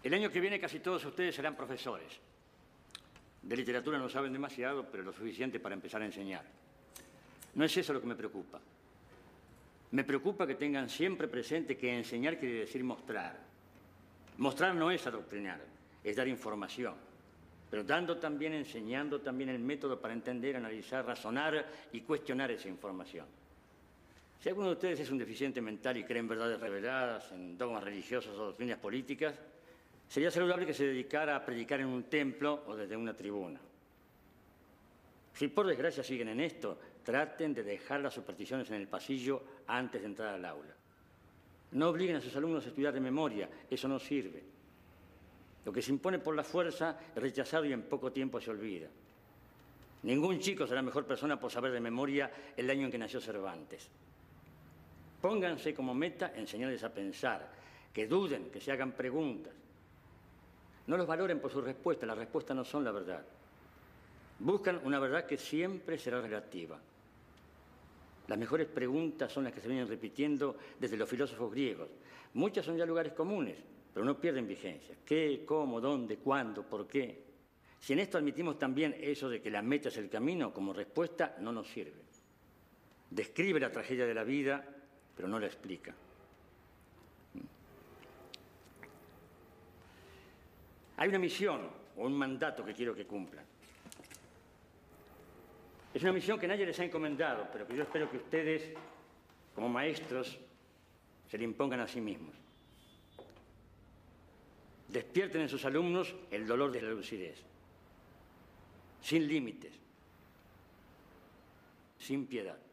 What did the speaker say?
El año que viene casi todos ustedes serán profesores. De literatura no saben demasiado, pero lo suficiente para empezar a enseñar. No es eso lo que me preocupa. Me preocupa que tengan siempre presente que enseñar quiere decir mostrar. Mostrar no es adoctrinar, es dar información. Pero dando también, enseñando también el método para entender, analizar, razonar y cuestionar esa información. Si alguno de ustedes es un deficiente mental y cree en verdades reveladas, en dogmas religiosos o doctrinas políticas, sería saludable que se dedicara a predicar en un templo o desde una tribuna. Si por desgracia siguen en esto, traten de dejar las supersticiones en el pasillo antes de entrar al aula. No obliguen a sus alumnos a estudiar de memoria, eso no sirve. Lo que se impone por la fuerza es rechazado y en poco tiempo se olvida. Ningún chico será mejor persona por saber de memoria el año en que nació Cervantes. Pónganse como meta enseñarles a pensar, que duden, que se hagan preguntas. No los valoren por sus respuestas, las respuestas no son la verdad. Buscan una verdad que siempre será relativa. Las mejores preguntas son las que se vienen repitiendo desde los filósofos griegos. Muchas son ya lugares comunes, pero no pierden vigencia. ¿Qué, cómo, dónde, cuándo, por qué? Si en esto admitimos también eso de que la meta es el camino, como respuesta no nos sirve. Describe la tragedia de la vida, pero no la explica. Hay una misión o un mandato que quiero que cumplan. Es una misión que nadie les ha encomendado, pero que yo espero que ustedes, como maestros, se le impongan a sí mismos. Despierten en sus alumnos el dolor de la lucidez, sin límites, sin piedad.